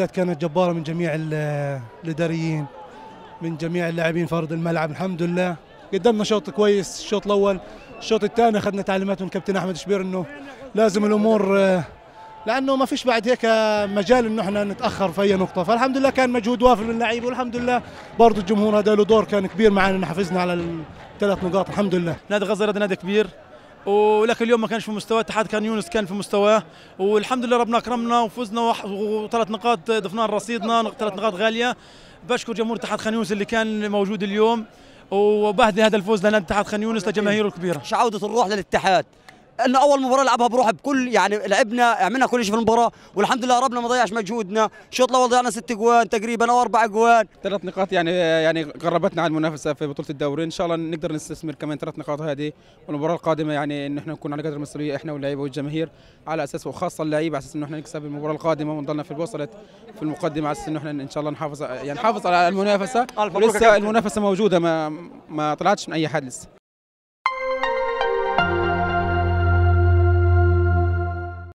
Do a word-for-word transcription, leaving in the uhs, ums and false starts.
مجهودات كانت جبارة من جميع الإداريين، من جميع اللاعبين في أرض الملعب. الحمد لله قدمنا شوط كويس الشوط الأول. الشوط الثاني أخذنا تعليمات من كابتن أحمد شبير إنه لازم الأمور، لأنه ما فيش بعد هيك مجال إنه إحنا نتأخر في أي نقطة. فالحمد لله كان مجهود وافر من اللعيبة، والحمد لله برضه الجمهور هذا له دور كان كبير معنا إنه حافظنا على الثلاث نقاط. الحمد لله. نادي غزة رد نادي كبير، ولكن اليوم ما كانش في مستوى اتحاد كان يونس كان في مستواه، والحمد لله ربنا اكرمنا وفزنا وثلاث نقاط ضفناها لرصيدنا، ثلاث نقاط غاليه. بشكر جمهور اتحاد خان يونس اللي كان موجود اليوم، وبهدي هذا الفوز لنادي اتحاد خان يونس لجماهيره الكبيره. عودة الروح للاتحاد، انه اول مباراه لعبها بروح بكل، يعني لعبنا عملنا كل شيء في المباراه، والحمد لله ربنا ما ضيعش مجهودنا. الشوط الاول ضيعنا ست جوان تقريبا او اربع جوان. ثلاث نقاط يعني يعني قربتنا على المنافسه في بطوله الدوري، ان شاء الله نقدر نستثمر كمان ثلاث نقاط هذه، والمباراه القادمه يعني ان احنا نكون على قدر المسؤوليه احنا واللعيبه والجماهير، على اساس وخاصه اللعيبه على اساس انه احنا نكسب المباراه القادمه ونضلنا في الوصلة في المقدمه، على اساس انه احنا ان شاء الله نحافظ يعني نحافظ على المنافسه، ولسه المنافسه موجوده ما ما طلعتش من اي حد لسه.